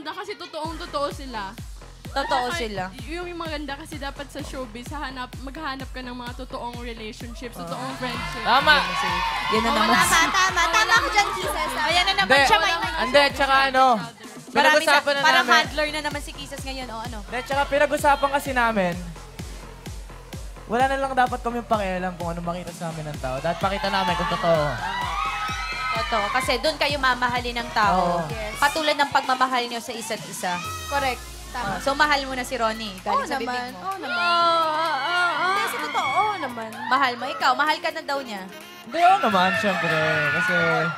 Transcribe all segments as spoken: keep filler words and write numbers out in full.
maganda kasi totoong-totoo sila. Totoo sila. Yung maganda kasi dapat sa showbiz, hanap, maghanap ka ng mga totoong relationships, totoong friendships. Tama! Yan na naman. Tama, tama. Tama ko dyan, Kisses. Ayan na naman siya. May Hindi, tsaka ano, pinag-usapan na parang namin. handler na naman si Kisses ngayon, o ano? Hindi, tsaka pinag-usapan kasi namin, wala na lang dapat kami pakialam kung ano makita sa amin ng tao. Dapat pakita namin kung totoo. Totoo. Kasi doon kayo mamahalin ng tao. Oo. Yes. Katulad ng pagmamahal niyo sa isa't isa. Correct. Tama. Oh, so, mahal mo na si Ronnie. Oo Galing sa bibig naman. mo. Oo naman. Hindi, sa totoo. Oo naman. Mahal mo. Ikaw, mahal ka na daw niya. Hindi, oo naman, syempre. Kasi...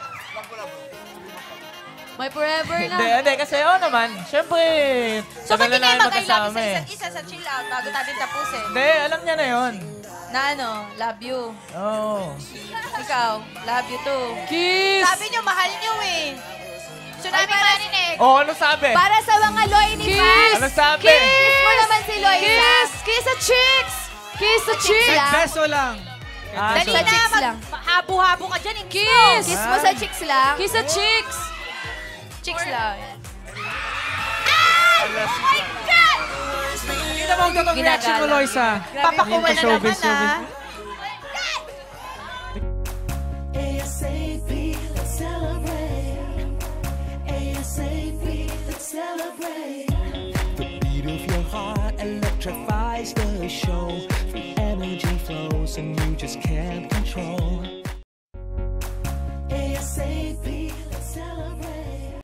May forever na. Hindi, hindi, kasi oo naman. Syempre, So, ba't tagal hindi na kayo namin mag-I love you sa magkasama eh. isa't isa sa chill out bago natin tapusin? Hindi, alam niya na yun. Na ano, love you. Oo. Ikaw, love you too. Kiss! Sabi niyo, mahal niyo eh. So, namin marinig. Oo, ano sabi? Para sa mga Loy ni Fans. Ano sabi? Kiss mo naman si Loy. Kiss! Kiss sa chicks! Kiss sa chicks! Beso lang. Ah, Dali sa na, chicks mag- lang. habo-habo ka dyan. Kiss! Kiss mo sa chicks lang. Kiss sa chicks! Chicks lang. Kita mo ang totoong reaction mo, Loisa. Papakuha na naman ah. ASAP, let's celebrate. ASAP, let's celebrate. The beat of your heart electrifies the show. The energy flows and you just can't control.